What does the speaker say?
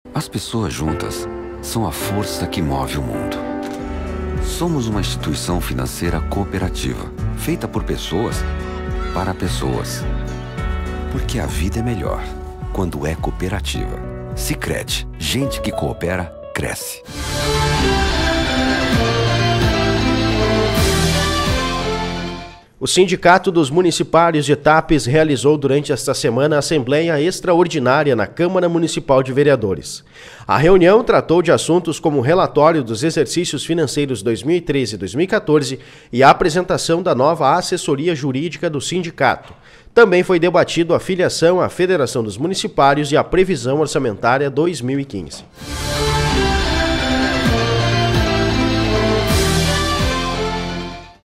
As pessoas juntas são a força que move o mundo. Somos uma instituição financeira cooperativa, feita por pessoas para pessoas. Porque a vida é melhor quando é cooperativa. Sicredi, gente que coopera, cresce. O Sindicato dos Municipários de Tapes realizou durante esta semana a Assembleia Extraordinária na Câmara Municipal de Vereadores. A reunião tratou de assuntos como o relatório dos exercícios financeiros 2013 e 2014 e a apresentação da nova assessoria jurídica do sindicato. Também foi debatido a filiação à Federação dos Municipários e a previsão orçamentária 2015.